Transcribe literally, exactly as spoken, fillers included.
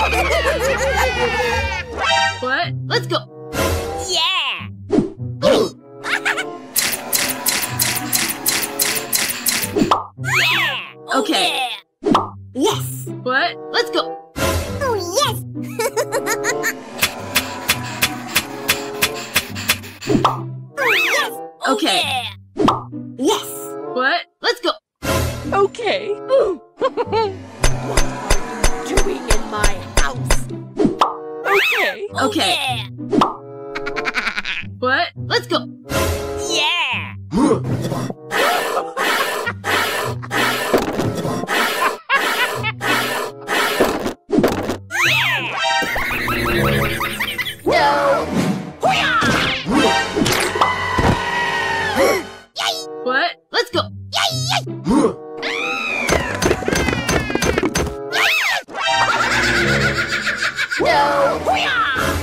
What? Let's go. Yeah! Yeah! Okay. Yeah. Yes. What? Let's go. Oh, yes! Oh, yes! Oh, Okay. yeah. Yes. What? Let's go. Okay. What are you doing in my house? Okay. Oh, Okay. yeah. What? Let's go. Yeah! No! What? Let's go. No!